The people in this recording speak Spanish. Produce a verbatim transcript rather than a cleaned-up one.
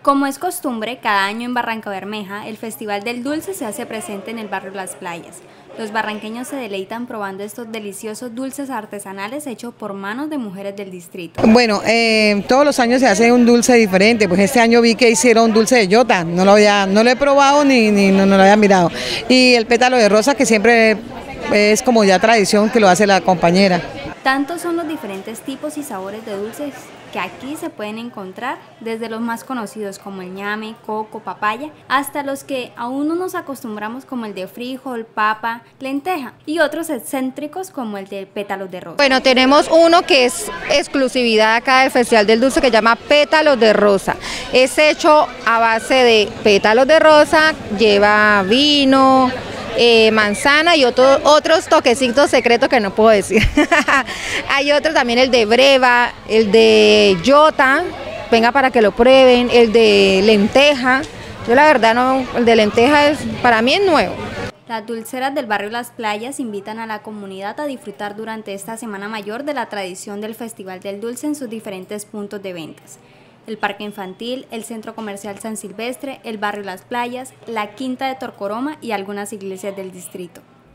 Como es costumbre, cada año en Barrancabermeja, el Festival del Dulce se hace presente en el barrio Las Playas. Los barranqueños se deleitan probando estos deliciosos dulces artesanales hechos por manos de mujeres del distrito. Bueno, eh, todos los años se hace un dulce diferente, pues este año vi que hicieron dulce de yota, no lo, había, no lo he probado ni, ni no, no lo había mirado. Y el pétalo de rosa, que siempre es como ya tradición que lo hace la compañera. Tantos son los diferentes tipos y sabores de dulces que aquí se pueden encontrar, desde los más conocidos como el ñame, coco, papaya, hasta los que aún no nos acostumbramos como el de frijol, papa, lenteja, y otros excéntricos como el de pétalos de rosa. Bueno, tenemos uno que es exclusividad acá del Festival del Dulce, que se llama pétalos de rosa. Es hecho a base de pétalos de rosa, lleva vino, Eh, manzana y otro, otros toquecitos secretos que no puedo decir. Hay otro también, el de breva, el de yota, venga para que lo prueben, el de lenteja. Yo la verdad no, el de lenteja es, para mí es nuevo. Las dulceras del barrio Las Playas invitan a la comunidad a disfrutar durante esta Semana Mayor de la tradición del Festival del Dulce en sus diferentes puntos de ventas. El Parque Infantil, el Centro Comercial San Silvestre, el barrio Las Playas, la Quinta de Torcoroma y algunas iglesias del distrito.